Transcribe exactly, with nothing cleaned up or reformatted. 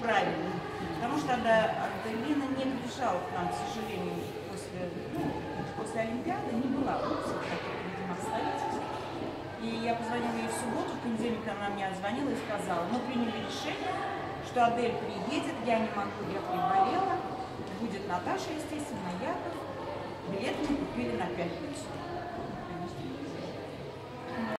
правильно. Потому что Аделина не приезжала к нам, к сожалению, после, ну, после Олимпиады, не была в таких, видимо, обстоятельств. И я позвонила ей в субботу, в понедельник она мне звонила и сказала: мы приняли решение, что Адель приедет, я не могу, я приболела, будет Наташа, естественно, Яков. Билеты мы купили на пятницу.